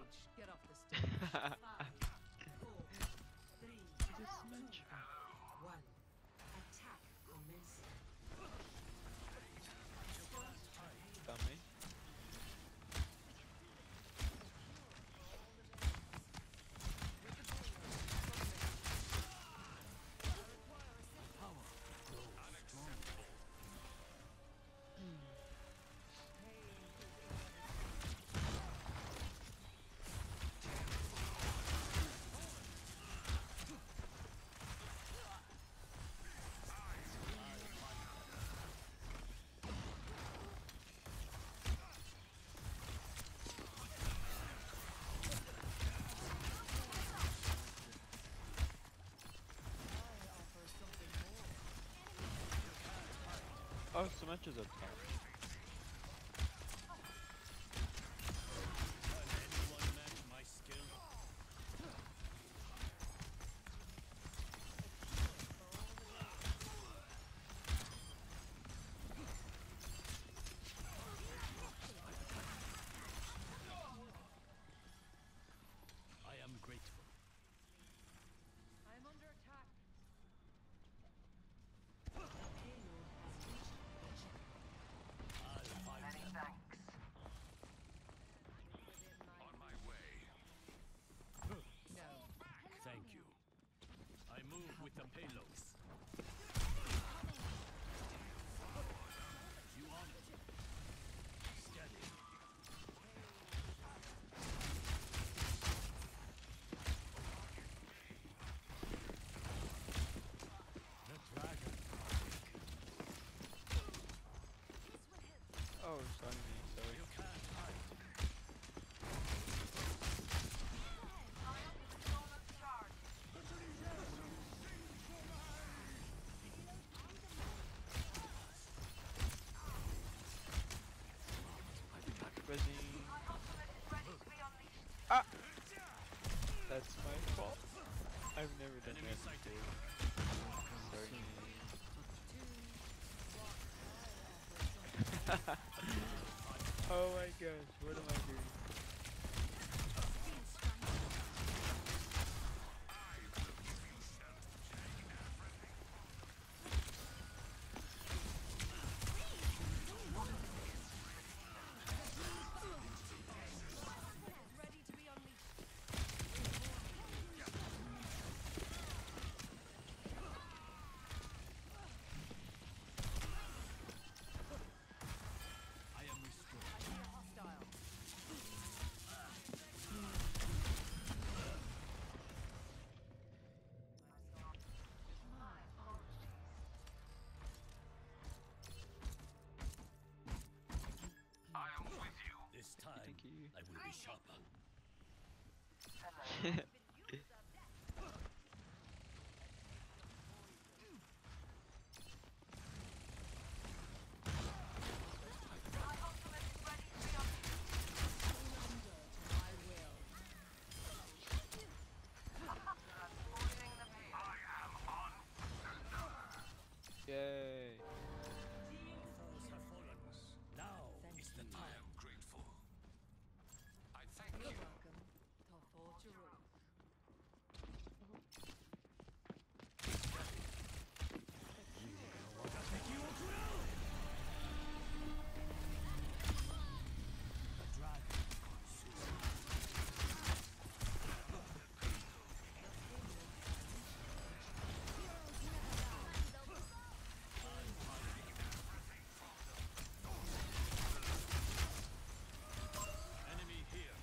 stage. Get off the stage. 5, 4, 3, This much. 1. Attack commencing. Dummy. Oh, so much as a top. Anyone match my skill? I am grateful. I'm under attack. I'll find them. Thanks. On my way. No. Thank you. I move with the payloads. You on it? Steady. The dragon. Oh, sorry, sorry. You can't hide. Resin. Ah! That's my fault. I've never done Enemy that sighted. before. Sorry. Oh my gosh, what am I doing? Ready to be unleashed. I am restored. Hostile. I am with you. This time, Thank you. I will be sharper. Yay! Foes have fallen. Now is the I time. am grateful. I thank you. Welcome to Forgery. The dragon. Enemy here.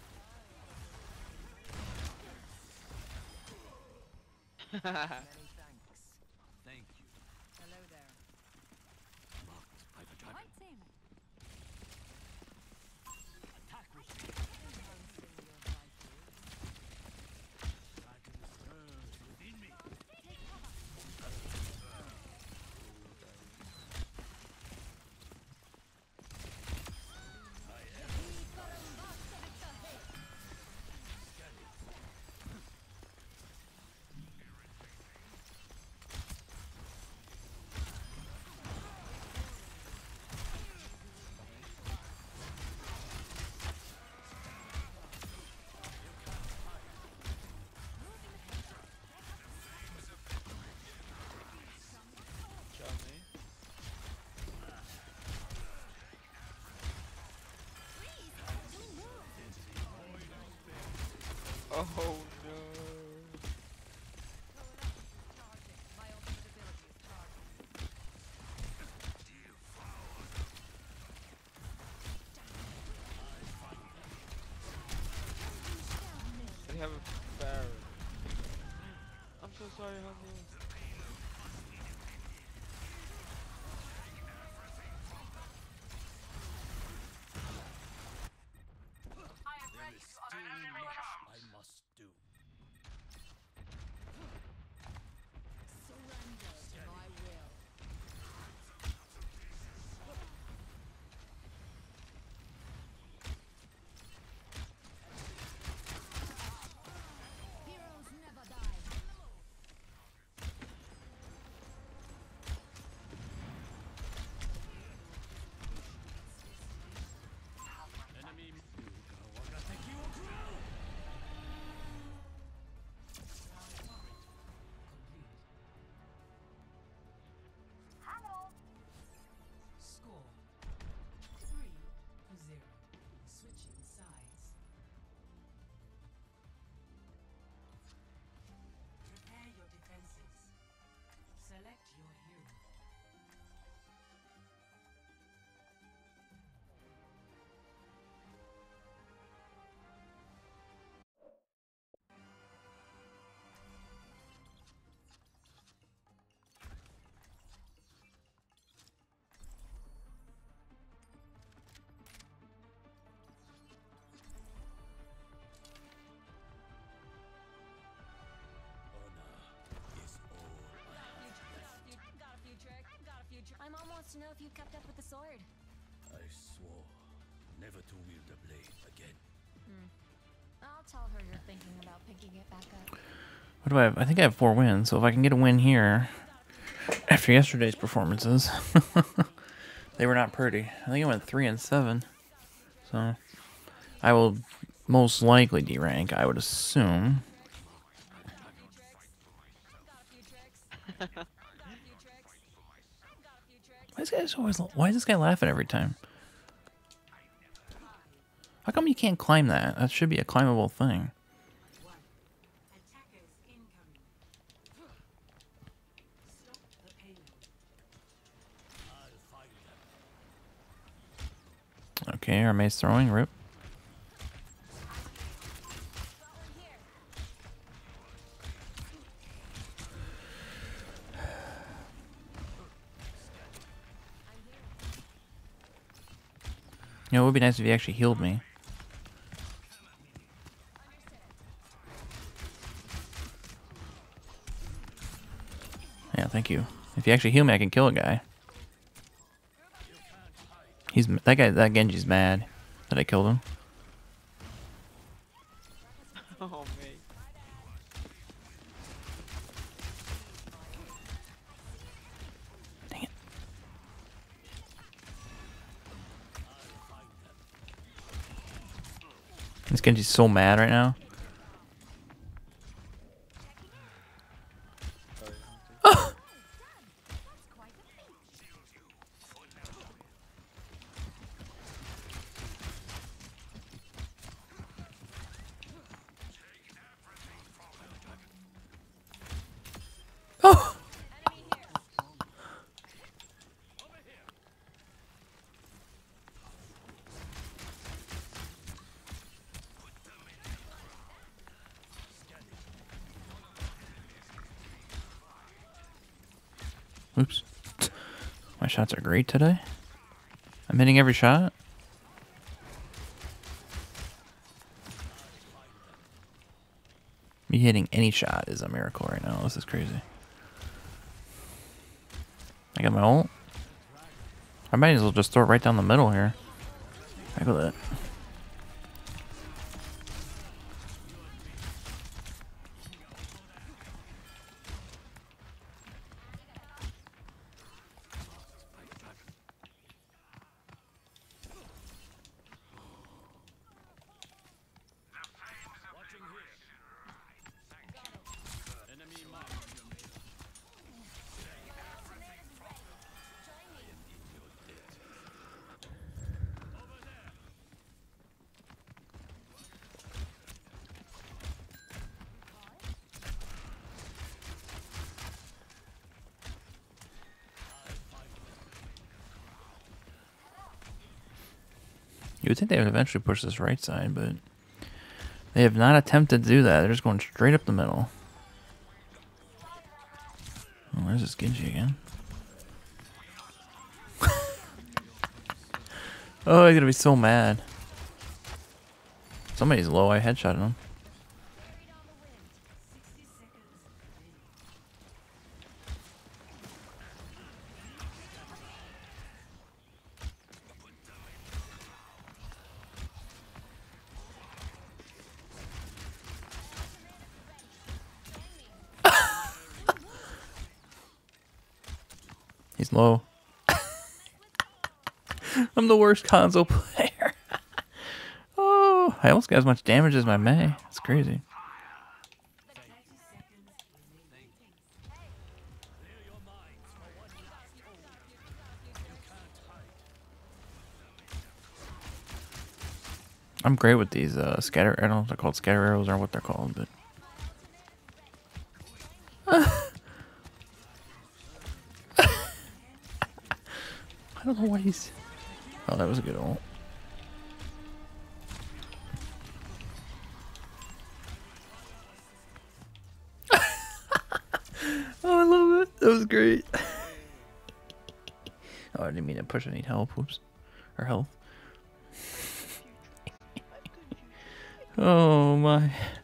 Many thanks. Thank you. Hello there. Marked by the dragon. Right in. Attack with Enhancing your vitals. dragon stirs within me. Take cover. I am scanning. Oh no. My ultimate ability is charging. They have a Baron. I'm so sorry, honey. There is still much I must do. Surrender to my will. Heroes never die. Enemy Wagateki wo kurau. Score 3-0. Switching sides. Prepare your defenses. Select your hero. Honor is all I have. Got a few tricks. My mom wants to know if you kept up with the sword. I swore never to wield a blade again. I'll tell her you're thinking about picking it back up. What do I have? I think I have 4 wins, so if I can get a win here after yesterday's performances. They were not pretty. I think I went 3-7. So I will most likely derank, I would assume. Why is this guy laughing every time? How come you can't climb that? That should be a climbable thing. Attackers incoming. Stop the payload. I'll find them. Okay, our mate's throwing, rip. You know, it would be nice if he actually healed me. Yeah, thank you. If you actually heal me, I can kill a guy. That Genji's mad that I killed him. Oh mate. Dang it. This Genji's so mad right now. Sorry, hunter. Oh! Oh! Oops. My shots are great today. I'm hitting every shot. Me hitting any shot is a miracle right now. This is crazy. I got my ult. I might as well just throw it right down the middle here. Look at that. Watching here. Enemy mark. You would think they would eventually push this right side, but they have not attempted to do that. They're just going straight up the middle. Oh, there's this Genji again. Oh, he's gonna be so mad. Somebody's low. I headshotted him. He's low. I'm the worst console player. Oh, I almost got as much damage as my Mei. It's crazy. I'm great with these scatter. I don't know if they're called scatter arrows or what they're called, but I don't know what he's. Oh, that was a good ult. Oh, I love it. That was great. Oh, I didn't mean to push. I need help. Whoops. Or health. Oh my.